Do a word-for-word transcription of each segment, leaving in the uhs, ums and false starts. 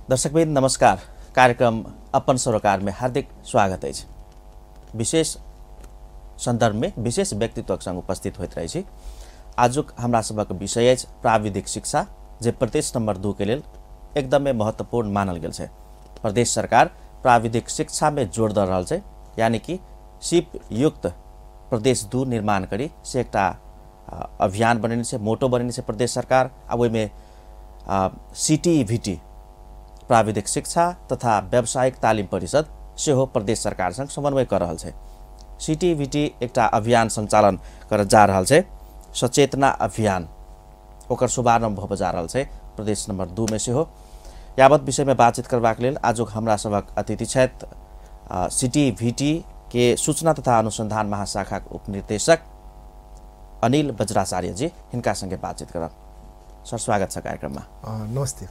दर्शकबिन नमस्कार। कार्यक्रम अपन सरोकार में हार्दिक स्वागत है। विशेष संदर्भ में विशेष व्यक्तित्व संग उपस्थित होइत रही। आजुक हमरा सबक विषय है प्राविधिक शिक्षा, जे प्रदेश नंबर दू के लिए एकदम महत्वपूर्ण मानल गेल है। प्रदेश सरकार प्राविधिक शिक्षा में जोड़ दे रहा है, यानी कि सिप युक्त प्रदेश दू निर्माण करी से एक अभियान बनेने से मोटो बनेने से प्रदेश सरकार अब में सीटी भिटी प्राविधिक शिक्षा तथा व्यावसायिक तालीम परिषद से हो प्रदेश सरकार संग समन्वय कर रहा है। सीटी भिटी एक अभियान संचालन कर जा रहा है, सचेतना अभियान ओकर शुभारंभ हो जा रहा है प्रदेश नंबर दू में से हो। यावत विषय में बातचीत करबाक लेल आजुक हमरा सबक अतिथि छथि सीटी भिटी के सूचना तथा अनुसंधान महाशाखा उपनिर्देशक अनिल बज्राचार्य जी, हिनका संगे बातचीत करब। सर स्वागत छ कार्यक्रममा। नमस्ते।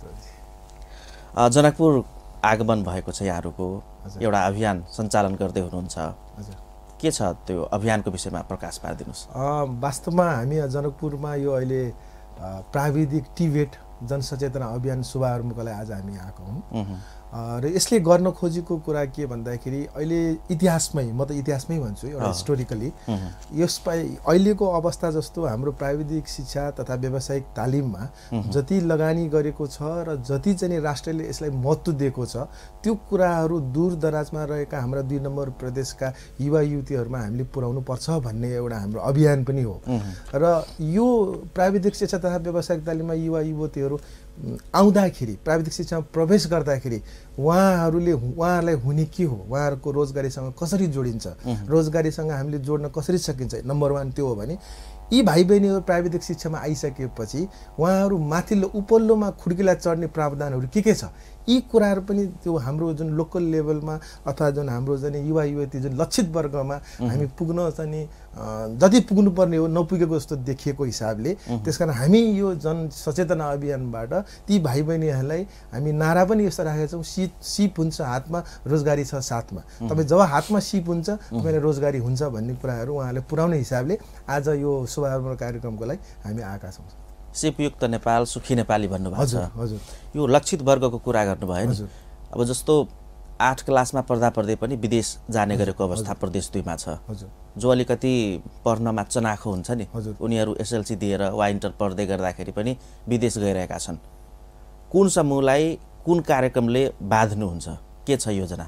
जनकपुर आगमन भएको छ, यहाँहरुको एउटा अभियान सञ्चालन गर्दै हुनुहुन्छ। हजुर, के छ त्यो अभियानको विषयमा प्रकाश पारिदिनुस्। वास्तवमा हामी जनकपुरमा यो अहिले प्राविधिक टिबेट जनसचेतना अभियान शुभारम्भको लागि आज हामी आएको हौं। र यसले गर्न खोजेको कुरा के भन्दाखेरि अहिले इतिहासमै, म त इतिहासमै भन्छु, एउटा हिस्टोरिकली यसलाई अहिलेको अवस्था जस्तो हाम्रो प्राविधिक शिक्षा तथा व्यावसायिक तालिममा जति लगानी गरेको छ र जति चाहिँ राष्ट्रले यसलाई महत्त्व दिएको छ, त्यो कुराहरू दूर दराजमा रहेका हाम्रा दुई नम्बर प्रदेशका युवा युवतीहरूमा हामीले पुर्याउनु पर्छ भन्ने एउटा हाम्रो अभियान पनि हो। र यो प्राविधिक शिक्षा तथा व्यावसायिक तालिममा युवा युवतीहरू आउँदाखेरि, प्राविधिक शिक्षामा प्रवेश गर्दाखेरि उहाँहरूले उहाँहरूलाई हुने के हो, उहाँहरूको रोजगारीसँग कसरी जोडिन्छ, रोजगारीसँग हामीले जोड्न कसरी सकिन्छ, नम्बर वान त्यो हो भने यी भाइ बहिनीहरू प्राविधिक शिक्षामा आइसकेपछि उहाँहरू माथिल्लो उपल्लोमा खुड्किला चढ्ने प्रावधानहरू के के छ, यी कुराहरू पनि त्यो हाम्रो जुन लोकल लेभलमा अथवा जुन हाम्रो चाहिँ युवा युवती जुन लक्षित वर्गमा हामी पुग्न चाहिँ जति पुग्नुपर्ने हो नपुगेको जस्तो देखिएको हिसाबले, त्यसकारण हामी यो जन सचेतना अभियानबाट ती भाइ बहिनीहरूलाई हामी नारा पनि यस्तो राखेका छौँ, सिप सिप हुन्छ हातमा, रोजगारी छ साथमा। तपाईँ जब हातमा सिप हुन्छ तपाईँलाई रोजगारी हुन्छ भन्ने कुराहरू उहाँहरूले पुर्याउने हिसाबले आज यो शुभारम्भ कार्यक्रमको लागि हामी आएका छौँ। सिपयुक्त नेपाल सुखी नेपाली भन्नुभएको छ। हजुर, यो लक्षित वर्गको कुरा गर्नुभयो नि। अब जस्तो आठ क्लासमा पढ्दा पढ्दै पनि विदेश जाने गरेको अवस्था प्रदेश दुईमा छ। जो अलिकति पढ्नमा चनाखो हुन्छ नि, उनीहरू एसएलसी दिएर वा इन्टर पढ्दै गर्दाखेरि पनि विदेश गइरहेका छन्। कुन समूहलाई कुन कार्यक्रमले बाध्नुहुन्छ, के छ योजना?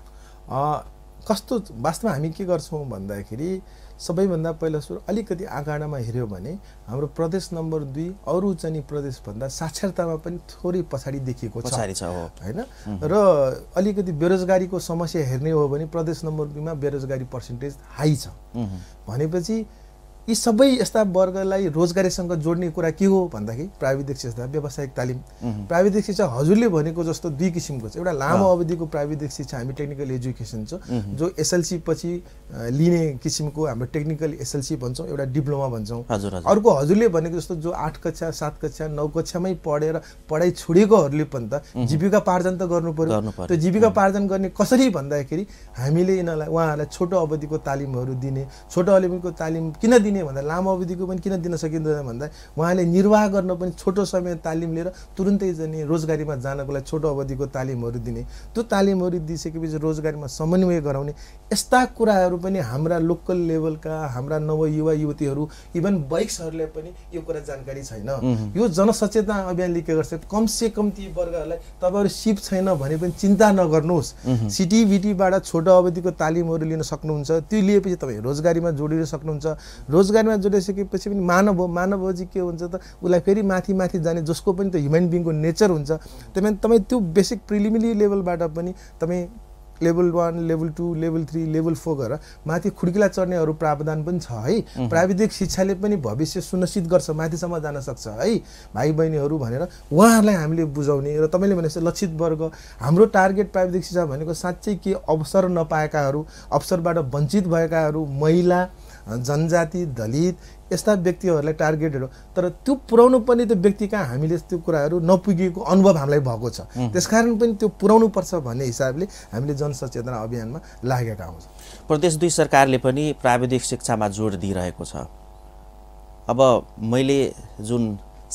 कस्तो वास्तवमा हामी के गर्छौँ भन्दाखेरि सबैभन्दा पहिला सुरु अलिकति आँकडामा हेऱ्यो भने हाम्रो प्रदेश नम्बर दुई अरू चाहिँ प्रदेशभन्दा साक्षरतामा पनि थोरै पछाडि देखिएको छ हैन। र अलिकति बेरोजगारीको समस्या हेर्ने हो भने प्रदेश नम्बर दुईमा बेरोजगारी पर्सेन्टेज हाई छ। भनेपछि यी सबै यस्ता वर्गलाई रोजगारीसँग जोड्ने कुरा के हो भन्दाखेरि प्राविधिक शिक्षा, व्यावसायिक तालिम। प्राविधिक शिक्षा हजुरले भनेको जस्तो दुई किसिमको छ। एउटा लामो अवधिको प्राविधिक शिक्षा हामी टेक्निकल एजुकेसन छ, जो एसएलसी पछि लिने किसिमको हाम्रो टेक्निकल एसएलसी भन्छौँ, एउटा डिप्लोमा भन्छौँ। अर्को हजुरले भनेको जस्तो जो आठ कक्षा सात कक्षा नौ कक्षामै पढेर पढाइ छोडेकोहरूले पनि त जीविकापार्जन त गर्नु पर्यो। त्यो जीविकापार्जन गर्ने कसरी भन्दाखेरि हामीले यिनीहरूलाई उहाँहरूलाई छोटो अवधिको तालिमहरू दिने। छोटो अवधिको तालिम किन दिने भन्दा लामो अवधिको पनि किन दिन सकिँदैन भन्दा उहाँले निर्वाह गर्न पनि छोटो समय तालिम लिएर तुरुन्तै जाने, रोजगारीमा जानको लागि छोटो अवधिको तालिमहरू दिने। त्यो तालिमहरू दिइसकेपछि रोजगारीमा समन्वय गराउने, यस्ता कुराहरू पनि हाम्रा लोकल लेभलका हाम्रा नव युवा युवतीहरू इभन बाइक्सहरूले पनि यो कुरा जानकारी छैन। यो जनसचेतना अभियानले के गर्छ, कमसे कम ती वर्गहरूलाई तपाईँहरू सिप छैन भने पनि चिन्ता नगर्नुहोस्, सिटिभिटीबाट छोटो अवधिको तालिमहरू लिन सक्नुहुन्छ। त्यो लिएपछि तपाईँ रोजगारीमा जोडिन सक्नुहुन्छ। रोजगारीमा जोडिसकेपछि पनि मानव हो, मानव हो चाहिँ के हुन्छ त उसलाई फेरि माथि माथि जाने, जसको पनि त ह्युमन बिङको नेचर हुन्छ। त्यही तपाईँ त्यो बेसिक प्रिलिमिनरी लेभलबाट पनि तपाईँ level one, level two, level three, level four गरेर माथि खुड्किला चढ्नेहरू प्रावधान पनि छ है। प्राविधिक शिक्षाले पनि भविष्य सुनिश्चित गर्छ, माथिसम्म जान सक्छ है भाइ बहिनीहरू भनेर उहाँहरूलाई हामीले बुझाउने। र तपाईँले भने जस्तो लक्षित वर्ग हाम्रो टार्गेट प्राविधिक शिक्षा भनेको साँच्चै के अवसर नपाएकाहरू, अवसरबाट वञ्चित भएकाहरू, महिला, जनजाति, दलित यस्ता व्यक्तिहरूलाई टार्गेटहरू। तर त्यो पुर्याउनु पनि त्यो व्यक्ति कहाँ हामीले त्यो कुराहरू नपुगेको अनुभव हामीलाई भएको छ। त्यसकारण पनि त्यो पुर्याउनु पर्छ भन्ने हिसाबले हामीले जनसचेतना अभियानमा लागेका हौँ। प्रदेश दुई सरकारले पनि प्राविधिक शिक्षामा जोड दिइरहेको छ। अब मैले जुन सात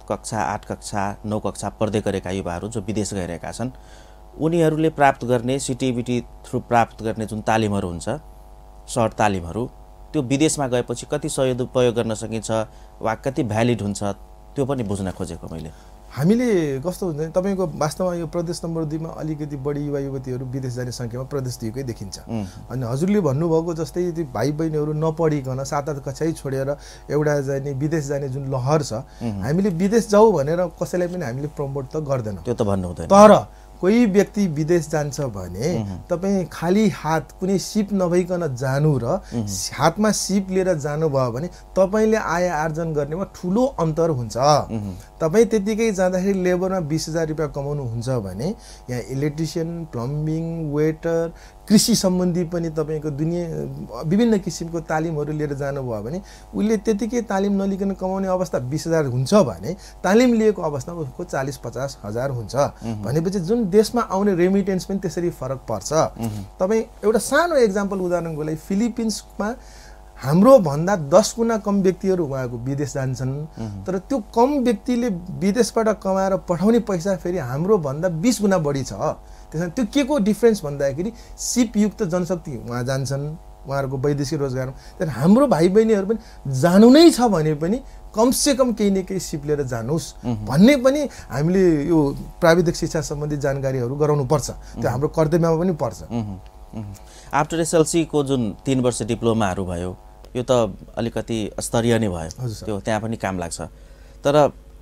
कक्षा आठ कक्षा नौ कक्षा पढ्दै गरेका युवाहरू जो विदेश गइरहेका छन् उनीहरूले प्राप्त गर्ने सिटिबिटी थ्रु प्राप्त गर्ने जुन तालिमहरू हुन्छ सर्ट तालिमहरू त्यो विदेशमा गएपछि कति सदुपयोग गर्न सकिन्छ वा कति भ्यालिड हुन्छ त्यो पनि बुझ्न खोजेको मैले। हामीले कस्तो हुन्छ तपाईको वास्तवमा यो प्रदेश नम्बर दुई मा अलिकति बढी युवा युवतीहरू विदेश जाने संख्यामा प्रदेश दुई कै देखिन्छ। अनि हजुरले भन्नुभएको जस्तै ती भाइ बहिनीहरू नपढिकन सात आठ कक्षै छोडेर एउटा जाने विदेश जाने जुन लहर छ हामीले विदेश जाऊ भनेर कसैलाई पनि हामीले प्रमोट त गर्दैनौँ, त्यो त भन्नु हुँदैन। तर कोही व्यक्ति विदेश जान्छ भने तपाईँ खाली हात कुनै सिप नभइकन जानु र हातमा सिप लिएर जानुभयो भने तपाईँले आय आर्जन गर्नेमा ठुलो अन्तर हुन्छ। तपाईँ त्यतिकै जाँदाखेरि लेबरमा बिस हजार रुपियाँ कमाउनु हुन्छ भने यहाँ इलेक्ट्रिसियन, प्लम्बिङ, वेटर, कृषि सम्बन्धी पनि तपाईँको दुनियाँ विभिन्न किसिमको तालिमहरू लिएर जानुभयो भने उसले त्यतिकै तालिम नलिकन कमाउने अवस्था बिस हजार हुन्छ भने तालिम लिएको अवस्थामा उसको चालिस पचास हजार हुन्छ भनेपछि जुन देशमा आउने रेमिटेन्स पनि त्यसरी फरक पर्छ। तपाईँ एउटा सानो एक्जाम्पल उदाहरणको लागि फिलिपिन्समा हाम्रो भन्दा दस गुणा कम व्यक्तिहरू उहाँको विदेश जान्छन्, तर त्यो कम व्यक्तिले विदेशबाट कमाएर पठाउने पैसा फेरि हाम्रो भन्दा बीस गुणा बढी छ। त्यसमा त्यो के को डिफरेन्स भन्दाखेरि सिपयुक्त जनशक्ति उहाँ जान्छन् उहाँहरूको वैदेशिक रोजगारमा। तर हाम्रो भाइ बहिनीहरू पनि जानु नै छ भने पनि कमसे कम केही न केही सिप लिएर जानुहोस् भन्ने पनि हामीले यो प्राविधिक शिक्षा सम्बन्धी जानकारीहरू गराउनुपर्छ, त्यो हाम्रो कर्तव्यमा पनि पर्छ। आफ्टर एसएलसी को जुन तीन वर्ष डिप्लोमाहरू भयो यो त अलिकति स्तरीय नै भयो, त्यो त्यहाँ पनि काम लाग्छ। तर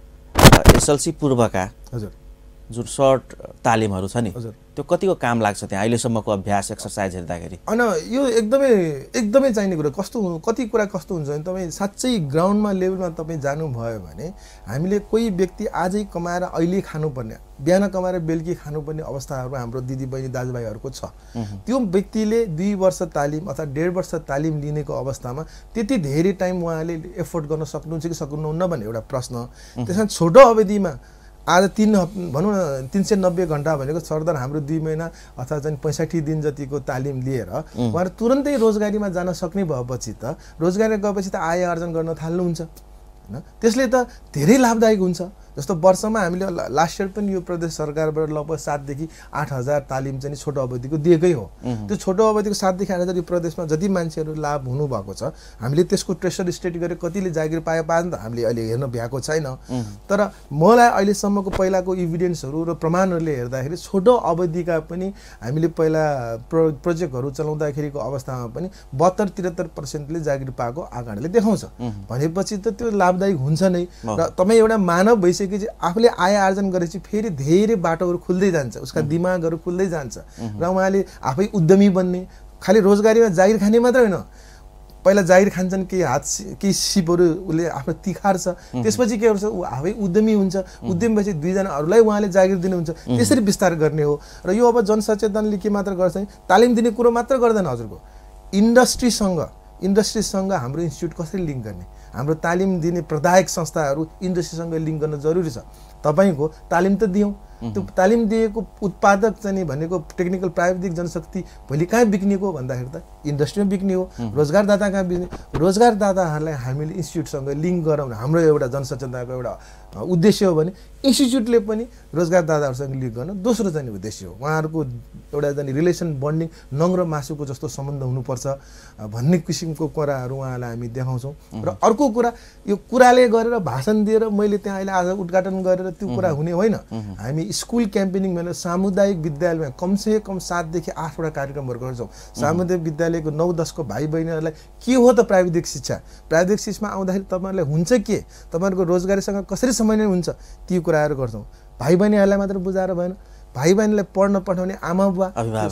एसएलसी पूर्वका हजुर जुन सर्ट तालिमहरू छ नि त्यो कतिको काम लाग्छ त्यहाँ अहिलेसम्मको अभ्यास एक्सर्साइज हेर्दाखेरि? होइन यो एकदमै एकदमै चाहिने कुरा। कस्तो कति कुरा कस्तो हुन्छ भने तपाईँ साँच्चै ग्राउन्डमा लेभलमा तपाईँ जानुभयो भने हामीले कोही व्यक्ति आजै कमाएर अहिले खानुपर्ने बिहान कमाएर बेलुकी खानुपर्ने अवस्थाहरू हाम्रो दिदीबहिनी दाजुभाइहरूको छ। त्यो व्यक्तिले दुई वर्ष तालिम अथवा डेढ वर्ष तालिम लिनेको अवस्थामा त्यति धेरै टाइम उहाँले एफोर्ड गर्न सक्नुहुन्छ कि सक्नुहुन्न भन्ने एउटा प्रश्न। त्यसमा छोटो अवधिमा आज तीन भनौँ न तीन सय नब्बे घन्टा भनेको सरदर हाम्रो दुई महिना अथवा चाहिँ पैँसठी दिन जतिको तालिम लिएर उहाँहरू तुरन्तै रोजगारीमा जान सक्ने भएपछि त रोजगारी गएपछि त आय आर्जन गर्न थाल्नुहुन्छ होइन। त्यसले त धेरै लाभदायक हुन्छ। जस्तो वर्षमा हामीले लास्ट इयर पनि यो प्रदेश सरकारबाट लगभग सातदेखि आठ हजार तालिम चाहिँ छोटो अवधिको दिएकै हो। त्यो छोटो अवधिको सातदेखि आठ हजार यो प्रदेशमा जति मान्छेहरू लाभ हुनुभएको छ हामीले त्यसको ट्रेसर स्टेट गरेर कतिले जागिर पाए पाएन त हामीले अहिले हेर्न भ्याएको छैन। तर मलाई अहिलेसम्मको पहिलाको इभिडेन्सहरू र प्रमाणहरूले हेर्दाखेरि छोटो अवधिका पनि हामीले पहिला प्रो प्रोजेक्टहरू चलाउँदाखेरिको अवस्थामा पनि बहत्तर त्रिहत्तर पर्सेन्टले जागिर पाएको आँकडाले देखाउँछ भनेपछि त त्यो लाभदायक हुन्छ नै। र तपाईँ एउटा मानव भइसक्यो आफूले आय आर्जन गरेपछि फेरि धेरै बाटोहरू खुल्दै जान्छ, उसका दिमागहरू खुल्दै जान्छ र उहाँले आफै उद्यमी बन्ने। खालि रोजगारीमा जागिर खाने मात्रै होइन, पहिला जागिर खान्छन् केही हात केही सिपहरू उसले आफ्नो तिखार्छ, त्यसपछि के गर्छ ऊ आफै उद्यमी हुन्छ। उद्यमी भएपछि दुईजना अरूलाई उहाँले जागिर दिनुहुन्छ, त्यसरी विस्तार गर्ने हो। र यो अब जनसचेतनले के मात्र गर्छ भने तालिम दिने कुरो मात्र गर्दैन हजुरको, इन्डस्ट्रीसँग इन्डस्ट्रीसँग हाम्रो इन्स्टिट्युट कसरी लिङ्क गर्ने, हाम्रो तालिम दिने प्रदायक संस्थाहरू इन्डस्ट्रीसँग लिङ्क गर्न जरुरी छ। तपाईँको तालिम त दियौँ, त्यो तालिम दिएको उत्पादक चाहिँ भनेको टेक्निकल प्राविधिक जनशक्ति भोलि कहाँ बिक्नेको भन्दाखेरि त इन्डस्ट्रीमा बिक्ने हो। रोजगारदाता कहाँ बिक्ने, रोजगारदाताहरूलाई हामीले इन्स्टिट्युटसँग लिङ्क गराउन हाम्रो एउटा जनसचेतनाको एउटा उद्देश्य हो भने इन्स्टिट्युटले पनि रोजगारदाताहरूसँग लिङ्क गर्न दोस्रो चाहिँ उद्देश्य हो। उहाँहरूको एउटा जाने रिलेसन बन्डिङ नङ र मासुको जस्तो सम्बन्ध हुनुपर्छ भन्ने किसिमको कुराहरू उहाँलाई हामी देखाउँछौँ। र अर्को कुरा यो कुराले गरेर भाषण दिएर मैले त्यहाँ अहिले आज उद्घाटन गरेर त्यो कुरा हुने होइन। हामी स्कुल क्याम्पेनिङ भनेर सामुदायिक विद्यालयमा कमसे कम सातदेखि आठवटा कार्यक्रमहरू गर्छौँ। सामुदायिक विद्यालयको नौ दसको भाइ बहिनीहरूलाई के हो त प्राविधिक शिक्षा, प्राविधिक शिक्षामा आउँदाखेरि तपाईँहरूलाई हुन्छ के, तपाईँहरूको रोजगारीसँग कसरी समन्वय हुन्छ, ती कुराहरू गर्छौँ। भाइ बहिनीहरूलाई मात्र बुझाएर भएन, भाइ बहिनीलाई पढ्न पठाउने आमा बुवा,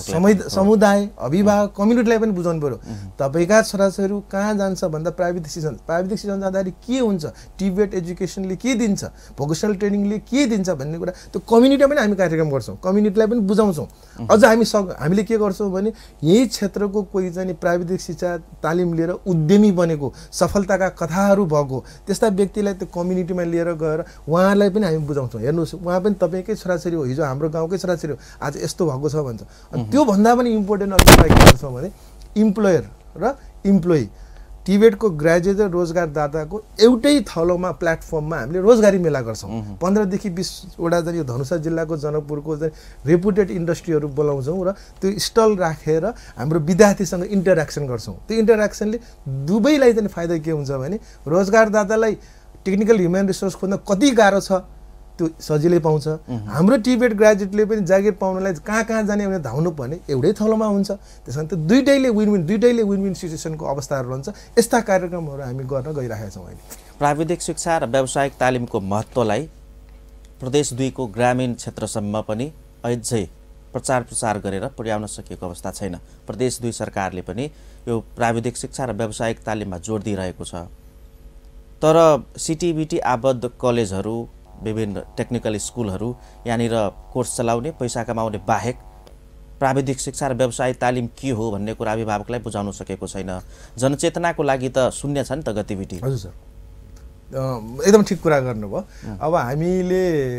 समुदाय, अभिभावक, कम्युनिटीलाई पनि बुझाउनु पर्यो। तपाईँका छोराछोरी कहाँ जान्छ भन्दा प्राविधिक शिक्षण, प्राविधिक शिक्षण जाँदाखेरि के हुन्छ, टिबेट एजुकेसनले के दिन्छ, भोकेसनल ट्रेनिङले के दिन्छ भन्ने कुरा त्यो कम्युनिटीमा पनि हामी कार्यक्रम गर्छौँ, कम्युनिटीलाई पनि बुझाउँछौँ। अझ हामी सक हामीले के गर्छौँ भने यही क्षेत्रको कोही चाहिँ प्राविधिक शिक्षा तालिम लिएर उद्यमी बनेको सफलताका कथाहरू भएको त्यस्ता व्यक्तिलाई त्यो कम्युनिटीमा लिएर गएर उहाँहरूलाई पनि हामी बुझाउँछौँ। हेर्नुहोस् उहाँ पनि तपाईँकै छोराछोरी हो, हिजो हाम्रो गाउँकै छोराछोरी हो, आज यस्तो भएको छ भन्छ। अनि त्यो भन्दा पनि इम्पोर्टेन्ट अर्को कुरा के गर्छौँ भने इम्प्लोयर र इम्प्लोइ टिबेटको ग्रेजुएट र रोजगारदाताको एउटै थलोमा प्लेटफर्ममा हामीले रोजगारी मेला गर्छौँ। पन्ध्रदेखि बिसवटा चाहिँ यो धनुषा जिल्लाको जनकपुरको चाहिँ रेपुटेड इन्डस्ट्रीहरू बोलाउँछौँ र त्यो स्टल राखेर हाम्रो विद्यार्थीसँग इन्टरेक्सन गर्छौँ। त्यो इन्टरेक्सनले दुवैलाई चाहिँ फाइदा के हुन्छ भने रोजगारदातालाई टेक्निकल ह्युमन रिसोर्स खोज्न कति गाह्रो छ त्यो सजिलै पाउँछ। हाम्रो टिबेट ग्रेजुएटले पनि जागिर पाउनलाई कहाँ कहाँ जाने भने धाउनु पर्ने एउटै थलोमा हुन्छ। त्यसमा त दुईटैले विन विन दुईटैले विन विन सिचुएसनको अवस्थाहरू रहन्छ। यस्ता कार्यक्रमहरू हामी गर्न गइरहेका छौँ अहिले। प्राविधिक शिक्षा र व्यावसायिक तालिमको महत्त्वलाई प्रदेश दुईको ग्रामीण क्षेत्रसम्म पनि अझै प्रचार प्रसार गरेर पुर्याउन सकिएको अवस्था छैन। प्रदेश दुई सरकारले पनि यो प्राविधिक शिक्षा र व्यावसायिक तालिममा जोड दिइरहेको छ। तर सिटिबिटी आबद्ध कलेजहरू, विभिन्न टेक्निकल स्कुलहरू यहाँनिर कोर्स चलाउने, पैसा कमाउने बाहेक प्राविधिक शिक्षा र व्यवसायिक तालिम के हो भन्ने कुरा अभिभावकलाई बुझाउन सकेको छैन। जनचेतनाको लागि त शून्य छ नि त गतिविधि। हजुर सर, एकदम ठिक कुरा गर्नुभयो। अब हामीले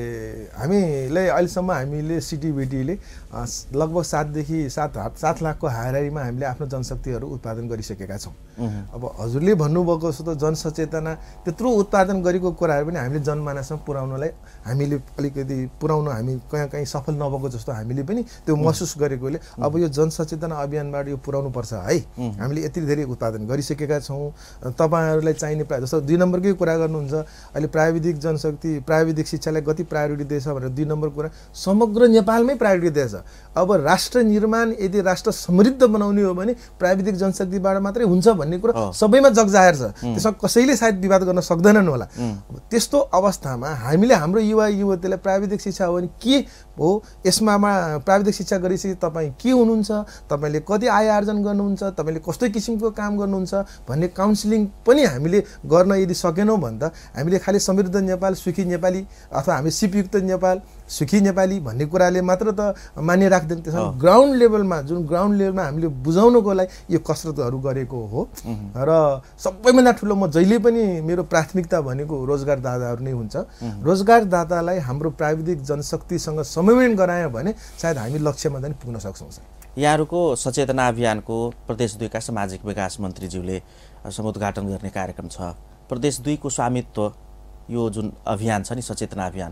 हामीलाई अहिलेसम्म हामीले सिटिबिटीले लगभग सातदेखि सात सात लाखको हाराहारीमा हामीले आफ्नो जनशक्तिहरू उत्पादन गरिसकेका छौँ। अब हजुरले भन्नुभएको जस्तो त जनसचेतना त्यत्रो उत्पादन गरेको कुराहरू पनि हामीले जनमानसमा पुर्याउनलाई हामीले अलिकति पुर्याउन हामी कहीँ कहीँ सफल नभएको जस्तो हामीले पनि त्यो महसुस गरेकोले अब यो जनसचेतना अभियानबाट यो पुर्याउनु पर्छ है। हामीले यति धेरै उत्पादन गरिसकेका छौँ। तपाईँहरूलाई चाहिने प्रायः जस्तो दुई नम्बरकै कुरा गर्नुहुन्छ, अहिले प्राविधिक जनशक्ति प्राविधिक शिक्षालाई कति प्रायोरिटी दिएछ भनेर दुई नम्बर कुरा समग्र नेपालमै प्रायोरिटी दिएछ। अब राष्ट्र निर्माण यदि राष्ट्र समृद्ध बनाउने हो भने प्राविधिक जनशक्तिबाट मात्रै हुन्छ भन्ने कुरा सबैमा जगजाहेर छ। त्यसमा कसैले सायद विवाद गर्न सक्दैनन् होला। त्यस्तो अवस्थामा हामीले हाम्रो युवा युवतीलाई प्राविधिक शिक्षा हो भने के हो, यसमा प्राविधिक शिक्षा गरिसके तपाईँ के हुनुहुन्छ, तपाईँले कति आय आर्जन गर्नुहुन्छ, तपाईँले कस्तो किसिमको काम गर्नुहुन्छ भन्ने काउन्सिलिङ पनि हामीले गर्न यदि सकेनौँ भने त हामीले खालि समृद्ध नेपाल सुखी नेपाली अथवा हामी सिपयुक्त नेपाल सुखी नेपाली भन्ने कुराले मात्र त मान्य राख्दैन। त्यसमा ग्राउन्ड लेभलमा जुन ग्राउन्ड लेभलमा हामीले बुझाउनको लागि यो कसरतहरू गरेको हो। र सबैभन्दा ठुलो म जहिले पनि मेरो प्राथमिकता भनेको रोजगारदाताहरू नै हुन्छ। रोजगारदातालाई हाम्रो प्राविधिक जनशक्तिसँग समन्वय गरायो भने सायद हामी लक्ष्यमा चाहिँ पुग्न सक्छौँ। सर, यहाँहरूको सचेतना अभियानको प्रदेश दुईका सामाजिक विकास मन्त्रीज्यूले समुद्घाटन गर्ने कार्यक्रम छ। प्रदेश दुईको स्वामित्व यो जुन अभियान छ नि सचेतना अभियान,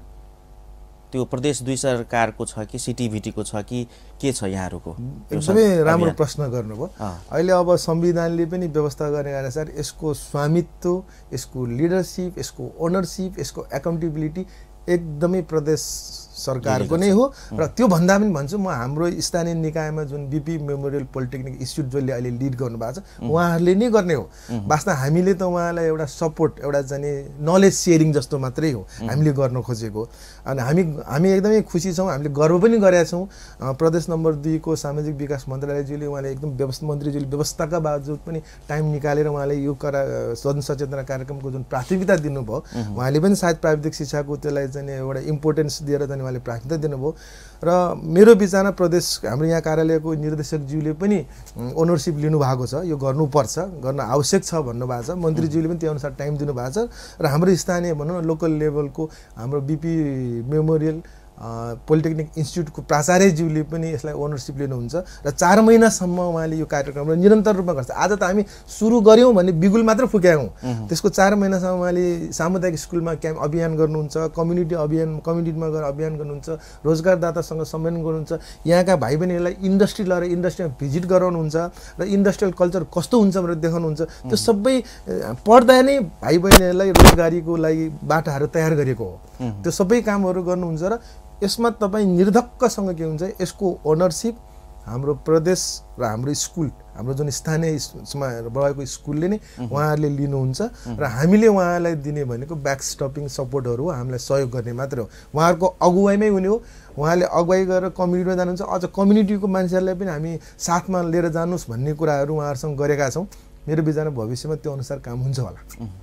त्यो प्रदेश दुई सरकारको छ कि सिटिभिटीको छ कि के छ यहाँहरूको? एकदमै राम्रो प्रश्न गर्नुभयो। अहिले अब संविधानले पनि व्यवस्था गर्ने अनुसार यसको स्वामित्व, यसको लिडरसिप, यसको ओनरसिप, यसको एकाउन्टेबिलिटी एकदमै प्रदेश सरकारको नै हो। र त्यो भन्दा पनि भन्छु म हाम्रो स्थानीय निकायमा जुन बिपी मेमोरियल पोलिटेक्निक इन्स्टिट्युट जसले अहिले लिड गर्नुभएको छ उहाँहरूले नै गर्ने हो। वास्तव हामीले त उहाँलाई एउटा सपोर्ट, एउटा चाहिँ नलेज सेयरिङ जस्तो मात्रै हो हामीले गर्न खोजेको। अनि हामी हामी एकदमै खुसी छौँ, हामीले गर्व पनि गरेका छौँ। प्रदेश नम्बर दुईको सामाजिक विकास मन्त्रालयज्यूले उहाँले एकदम व्यवस्था मन्त्रीज्यूले व्यवस्थाका बावजुद पनि टाइम निकालेर उहाँले यो करा जनसचेतना कार्यक्रमको जुन प्राथमिकता दिनुभयो, उहाँले पनि सायद प्राविधिक शिक्षाको त्यसलाई चाहिँ एउटा इम्पोर्टेन्स दिएर चाहिँ उहाँले प्राथमिकता दिनुभयो। र मेरो विचारमा प्रदेश हाम्रो यहाँ कार्यालयको निर्देशकज्यूले पनि ओनरसिप लिनुभएको छ। यो गर्नुपर्छ, गर्न आवश्यक छ भन्नुभएको छ। मन्त्रीज्यूले पनि त्यो अनुसार टाइम दिनुभएको छ। र हाम्रो स्थानीय भनौँ न लोकल लेभलको हाम्रो बिपी मेमोरियल पोलिटेक्निक इन्स्टिट्युटको प्राचार्यज्यूले पनि यसलाई ओनरसिप लिनुहुन्छ र चार महिनासम्म उहाँले यो कार्यक्रम निरन्तर रूपमा गर्छ। आज त हामी सुरु गऱ्यौँ भने बिगुल मात्र फुक्यायौँ, त्यसको चार महिनासम्म उहाँले सामुदायिक स्कुलमा क्याम्प अभियान गर्नुहुन्छ, कम्युनिटी अभियान कम्युनिटीमा गएर अभियान गर्नुहुन्छ, रोजगारदातासँग सम्मेलन गर्नुहुन्छ, यहाँका भाइ बहिनीहरूलाई इन्डस्ट्री लगेर इन्डस्ट्रीमा भिजिट गराउनुहुन्छ र इन्डस्ट्रियल कल्चर कस्तो हुन्छ भनेर देखाउनुहुन्छ। त्यो सबै पढ्दा नै भाइ बहिनीहरूलाई रोजगारीको लागि बाटाहरू तयार गरेको हो। त्यो सबै कामहरू गर्नुहुन्छ र यसमा तपाईँ निर्धक्कसँग के हुन्छ, यसको ओनरसिप हाम्रो प्रदेश र हाम्रो स्कुल, हाम्रो जुन स्थानीयमा रहेको स्कुलले नै उहाँहरूले लिनुहुन्छ र हामीले उहाँलाई दिने भनेको ब्याक स्टपिङ सपोर्टहरू, हामीलाई सहयोग गर्ने मात्र हो। उहाँहरूको अगुवाईमै हुने हो। उहाँले अगुवाई गरेर कम्युनिटीमा जानुहुन्छ, अझ कम्युनिटीको मान्छेहरूलाई पनि हामी साथमा लिएर जानुहोस् भन्ने कुराहरू उहाँहरूसँग गरेका छौँ। मेरो विचारमा भविष्यमा त्यो अनुसार काम हुन्छ होला।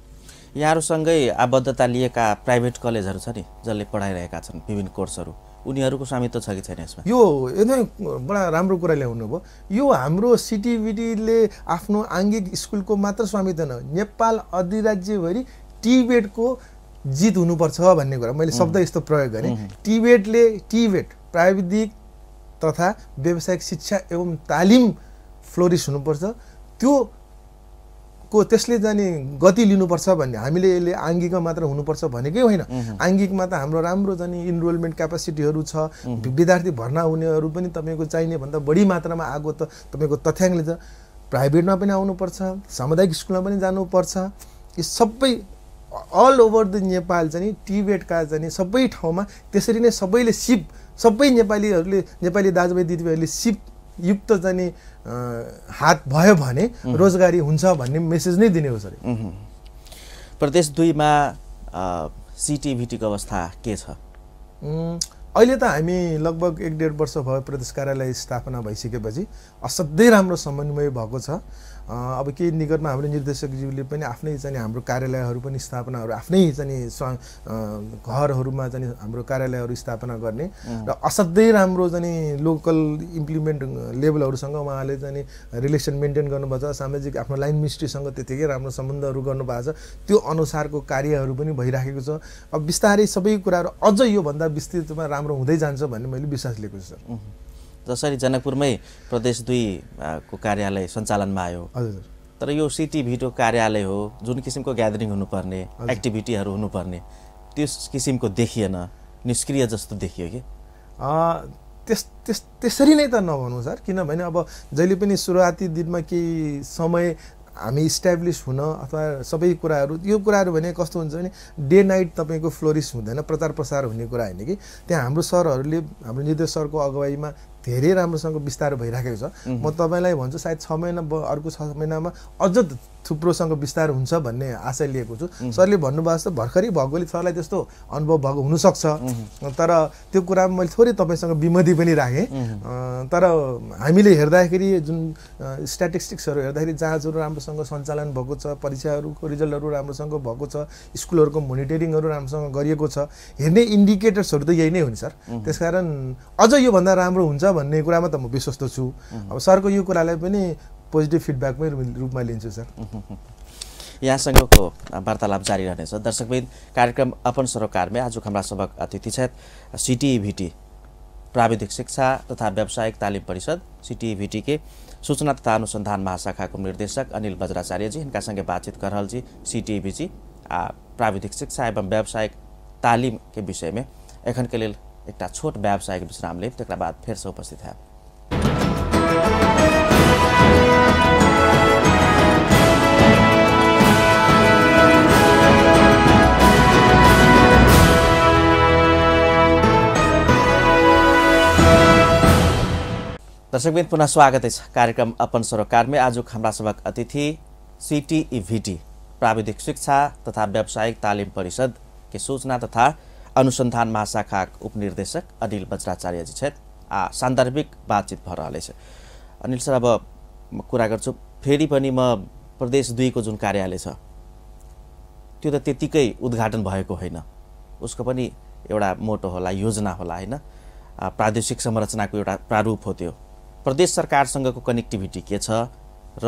यहाँहरूसँगै आबद्धता लिएका प्राइभेट कलेजहरू छ नि जसले पढाइरहेका छन् विभिन्न कोर्सहरू, उनीहरूको स्वामित्व छ कि छैन यसमा? यो एकदमै बडा राम्रो कुरा ल्याउनु भयो। यो हाम्रो सिटिभिटीले आफ्नो आङ्गिक स्कुलको मात्र स्वामित्व न, नेपाल अधिराज्यभरि टिबेटको जित हुनुपर्छ भन्ने कुरा मैले शब्द यस्तो प्रयोग गरेँ। टिबेटले टिबेट प्राविधिक तथा व्यावसायिक शिक्षा एवं तालिम फ्लोरिस हुनुपर्छ। त्यो को त्यसले जाने गति लिनुपर्छ भन्ने हामीले यसले आङ्गिकमा मात्र हुनुपर्छ भनेकै होइन। आङ्गिकमा त हाम्रो राम्रो जाने इनरोलमेन्ट क्यापासिटीहरू छ, विद्यार्थी भर्ना हुनेहरू पनि तपाईँको चाहिने भन्दा बढी मात्रामा आएको त तपाईँको तथ्याङ्कले छ। प्राइभेटमा पनि आउनुपर्छ, सामुदायिक स्कुलमा पनि जानुपर्छ। यी सबै अल ओभर द नेपाल चाहिँ टिबेटका चाहिँ सबै ठाउँमा त्यसरी नै सबैले सिप सबै नेपालीहरूले नेपाली दाजुभाइ दिदीबहिनीहरूले सिप युक्त जाने हात भयो भने रोजगारी हुन्छ भन्ने मेसेज नै दिने हो सर। प्रदेश दुईमा सिटिभिटीको अवस्था के छ? अहिले त हामी लगभग एक डेढ वर्ष भयो प्रदेश कार्यालय स्थापना भइसकेपछि असाध्यै राम्रो समन्वय भएको छ। अब केही निकटमा हाम्रो निर्देशकज्यूले पनि आफ्नै चाहिँ हाम्रो कार्यालयहरू पनि स्थापनाहरू आफ्नै चाहिँ घरहरूमा चाहिँ हाम्रो कार्यालयहरू स्थापना गर्ने र असाध्यै राम्रो चाहिँ लोकल इम्प्लिमेन्ट लेभलहरूसँग उहाँले चाहिँ रिलेसन मेन्टेन गर्नुभएको छ। सामाजिक आफ्नो लाइन मिनिस्ट्रीसँग त्यतिकै राम्रो सम्बन्धहरू गर्नुभएको छ। त्यो अनुसारको कार्यहरू पनि भइराखेको छ। अब बिस्तारै सबै कुराहरू अझ योभन्दा विस्तृतमा राम्रो हुँदै जान्छ भन्ने मैले विश्वास लिएको छु सर। जसरी जनकपुरमै प्रदेश दुई को कार्यालय सञ्चालनमा आयो, हजुर, तर यो सिटिभिटीको कार्यालय हो, जुन किसिमको ग्यादरिङ हुनुपर्ने, एक्टिभिटीहरू हुनुपर्ने त्यस किसिमको देखिएन, निष्क्रिय जस्तो देखियो कि? त्यस त्यस त्यसरी नै त नभनौँ सर, किनभने अब जहिले पनि सुरुवाती दिनमा केही समय हामी इस्ट्याब्लिस हुन अथवा सबै कुराहरू यो कुराहरू भने कस्तो हुन्छ भने डे नाइट तपाईँको फ्लोरिस हुँदैन, प्रचार प्रसार हुने कुरा होइन कि। त्यहाँ हाम्रो सरहरूले हाम्रो निर्देशक सरको अगुवाईमा धेरै राम्रोसँग विस्तार भइराखेको छ। म तपाईँलाई भन्छु सायद छ महिना अर्को छ महिनामा अझ थुप्रोसँग विस्तार हुन्छ भन्ने आशा लिएको छु। सरले भन्नुभएको छ भर्खरै भौगोलिक सरलाई त्यस्तो अनुभव भएको हुनसक्छ, तर त्यो कुरामा मैले थोरै तपाईँसँग विमति पनि राखेँ। तर हामीले हेर्दाखेरि जुन स्ट्याटिस्टिक्सहरू हेर्दाखेरि जाँचहरू राम्रोसँग सञ्चालन भएको छ, परीक्षाहरूको रिजल्टहरू राम्रोसँग भएको छ, स्कुलहरूको मोनिटरिङहरू राम्रोसँग गरिएको छ, हेर्ने इन्डिकेटर्सहरू त यही नै हो नि सर। त्यसकारण अझ योभन्दा राम्रो हुन्छ भन्ने कुरामा त म विश्वस्त छु। अब सरको यो कुरालाई पनि पोजिटिभ फिडब्याकमै रूपमा लिन्छु सर। यहाँसँगको वार्तालाप जारी रहनेछ। दर्शकबिन, कार्यक्रम अपन सरोकारमै आज हाम्रा सबक अतिथि छथि सिटिभिटी प्राविधिक शिक्षा तथा व्यावसायिक तालिम परिषद सिटिभिटी के सूचना तथा अनुसंधान महाशाखाको निर्देशक अनिल बज्राचार्य जी। इनका संगे बातचीत कर रहल जी सिटिभिटी प्राविधिक शिक्षा एवं व्यावसायिक तालिम के विषय में। एखन के लिए एक छोट व्यावसायिक विश्राम लेब, तकरा बाद फिर से उपस्थित है। दर्शकबिन, पुनः स्वागत है कार्यक्रम अपन सरोकार में। आज हाम्रा सबक अतिथि सिटिभिटी प्राविधिक शिक्षा तथा व्यावसायिक तालिम परिषद के सूचना तथा अनुसंधान महाशाखा उपनिर्देशक अनिल बज्राचार्य जी छथि। आ सान्दर्भिक बातचीत भइ रहल छ। अनिल सर, अब म कुरा गर्छु फेरि पनि म प्रदेश दुई को जुन कार्यालय छ त्यो त त्यतिकै उद्घाटन भएको होइन, उसको पनि एउटा मोटो होला, योजना होला हैन, प्रादेशिक संरचनाको एउटा प्रारूप हो। त्यो प्रदेश सरकारसँगको कनेक्टिभिटी के छ र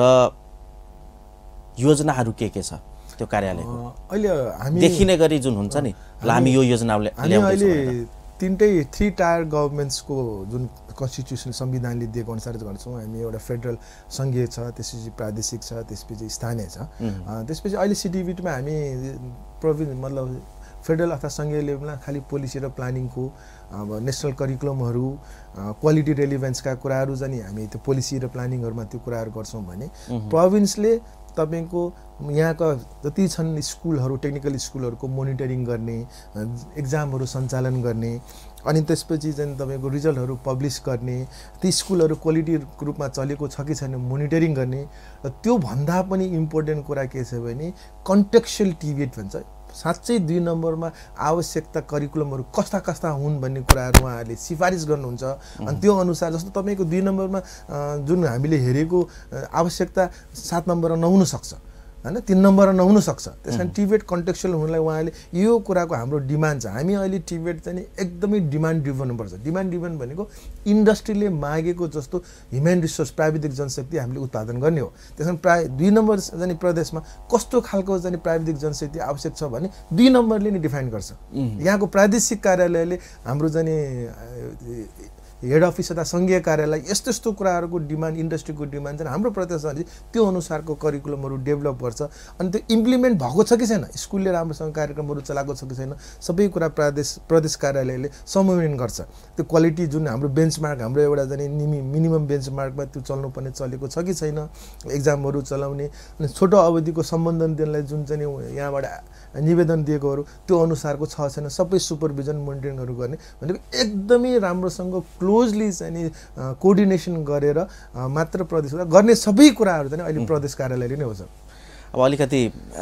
योजनाहरू के के छ त्यो कार्यालयको? अहिले हामी देखिने गरी जुन हुन्छ नि, हामी यो योजना ल्याउँदैछौँ। अहिले तीनटै थ्री टायर गभर्नमेन्ट्सको जुन कन्स्टिट्युसन संविधानले दिएको अनुसार गर्छौँ। हामी एउटा फेडरल सङ्घीय छ, त्यसपछि प्रादेशिक छ, त्यसपछि स्थानीय छ। त्यसपछि अहिले सिटिभिटीमा हामी प्रोभिन्स मतलब फेडरल अथवा सङ्घीय लेभलमा खालि पोलिसी र प्लानिङको अब नेसनल करिकुलमहरू, क्वालिटी रेलिभेन्सका कुराहरू चाहिँ हामी त्यो पोलिसी र प्लानिङहरूमा त्यो कुराहरू गर्छौँ भने प्रोभिन्सले तपाईँको यहाँका जति छन् स्कुलहरू, टेक्निकल स्कुलहरूको मोनिटरिङ गर्ने, एक्जामहरू सञ्चालन गर्ने, अनि त्यसपछि चाहिँ तपाईँको रिजल्टहरू पब्लिस गर्ने, ती स्कुलहरू क्वालिटी रूपमा चलेको छ कि छैन मोनिटरिङ गर्ने। र त्योभन्दा पनि इम्पोर्टेन्ट कुरा के छ भने कन्टेक्चुअल टिबेट भन्छ। साँच्चै दुई नम्बरमा आवश्यकता करिकुलमहरू कस्ता कस्ता हुन् भन्ने कुराहरू उहाँहरूले सिफारिस गर्नुहुन्छ। अनि त्यो अनुसार जस्तो तपाईँको दुई नम्बरमा जुन हामीले हेरेको आवश्यकता सात नम्बरमा नहुन सक्छ हैन, तीन नम्बरमा नहुन सक्छ। त्यसकारण टिबेट कन्टेक्चुअल हुनलाई उहाँले यो कुराको हाम्रो डिमान्ड छ। हामी अहिले टिबेट चाहिँ एकदमै डिमान्ड ड्रिभन हुनुपर्छ। डिमान्ड ड्रिभन भनेको इन्डस्ट्रीले मागेको जस्तो ह्युमन रिसोर्स प्राविधिक जनशक्ति हामीले उत्पादन गर्ने हो। त्यसकारण प्राय दुई नम्बर चाहिँ प्रदेशमा कस्तो खालको चाहिँ प्राविधिक जनशक्ति आवश्यक छ भने दुई नम्बरले नै डिफाइन गर्छ। यहाँको प्रादेशिक कार्यालयले हाम्रो चाहिँ हेड अफिस अथवा सङ्घीय कार्यालय यस्तो यस्तो कुराहरूको डिमान्ड इन्डस्ट्रीको डिमान्ड चाहिँ हाम्रो प्रदेश सरकारले त्यो अनुसारको करिकुलमहरू डेभलप गर्छ अनि त्यो इम्प्लिमेन्ट भएको छ कि छैन स्कुलले राम्रोसँग कार्यक्रमहरू चलाएको छ कि छैन सबै कुरा प्रदेश प्रदेश कार्यालयले समन्वयन गर्छ त्यो क्वालिटी जुन हाम्रो बेन्चमार्क हाम्रो एउटा चाहिँ निमि मिनिमम बेन्चमार्कमा त्यो चल्नुपर्ने चलेको छ कि छैन एक्जामहरू चलाउने अनि छोटो अवधिको सम्बन्धन दिनलाई जुन चाहिँ यहाँबाट निवेदन दिएकोहरू त्यो अनुसारको छ छैन सबै सुपरभिजन मोनिटरिङहरू गर्ने भनेको एकदमै राम्रोसँग क्लोजली चाहिँ कोअर्डिनेसन गरेर मात्र प्रदेश गर्ने सबै कुराहरू चाहिँ अहिले प्रदेश कार्यालयले नै हो सर अब अलिकति